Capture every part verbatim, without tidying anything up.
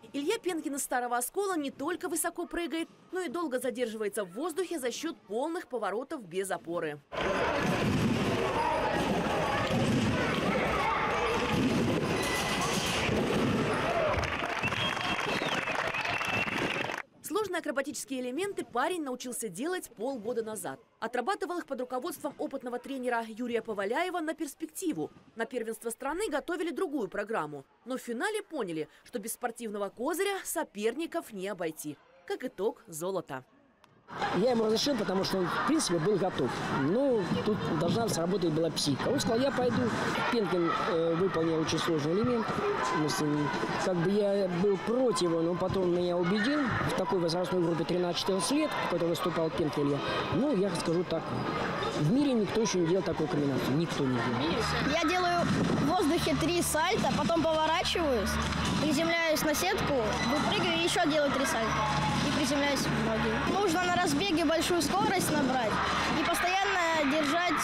Илья Пенкин из Старого Оскола не только высоко прыгает, но и долго задерживается в воздухе за счет полных поворотов без опоры. Сложные акробатические элементы парень научился делать полгода назад. Отрабатывал их под руководством опытного тренера Юрия Поваляева на перспективу. На первенство страны готовили другую программу. Но в финале поняли, что без спортивного козыря соперников не обойти. Как итог – золото. Я ему разрешил, потому что он, в принципе, был готов. Но тут должна сработать была психика. Он сказал, я пойду. Пенкин э, выполнил очень сложный элемент. Как бы я был против, но потом меня убедил. В такой возрастной группе тринадцать-четырнадцать лет, в которой выступал Пенкин Илья. Ну, я скажу так. В мире никто еще не делал такую комбинацию. Никто не делал. Я делаю в воздухе три сальта, потом поворачиваюсь, приземляюсь на сетку, выпрыгиваю и еще делаю три сальта. И приземляюсь в ноги. Нужно на разбеге большую скорость набрать и постоянно держать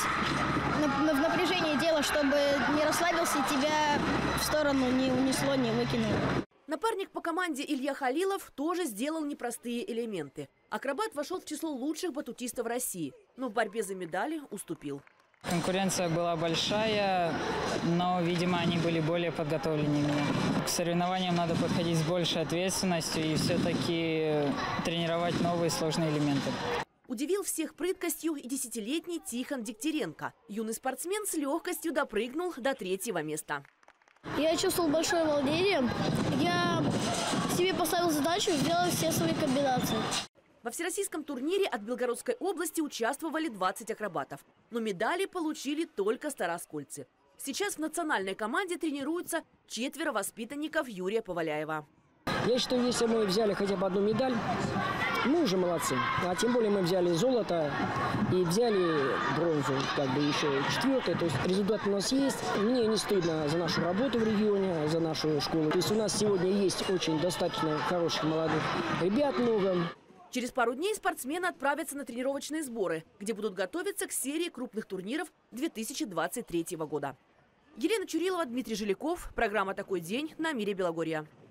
в напряжении дело, чтобы не расслабился и тебя в сторону не унесло, не выкинуло. Напарник по команде Илья Халилов тоже сделал непростые элементы. Акробат вошел в число лучших батутистов России, но в борьбе за медали уступил. Конкуренция была большая, но, видимо, они были более подготовленнее меня. К соревнованиям надо подходить с большей ответственностью и все-таки тренировать новые сложные элементы. Удивил всех прыткостью и десятилетний Тихон Дегтяренко. Юный спортсмен с легкостью допрыгнул до третьего места. Я чувствовал большое волнение. Я себе поставил задачу сделать все свои комбинации. Во всероссийском турнире от Белгородской области участвовали двадцать акробатов. Но медали получили только старооскольцы. Сейчас в национальной команде тренируются четверо воспитанников Юрия Поваляева. Я считаю, если мы взяли хотя бы одну медаль, мы уже молодцы. А тем более мы взяли золото и взяли бронзу, как бы еще четвертое. То есть результат у нас есть. Мне не стыдно за нашу работу в регионе, за нашу школу. То есть у нас сегодня есть очень достаточно хороших молодых ребят много. Через пару дней спортсмены отправятся на тренировочные сборы, где будут готовиться к серии крупных турниров две тысячи двадцать третьего года. Елена Чурилова, Дмитрий Жиляков. Программа «Такой день» на Мире Белогорья.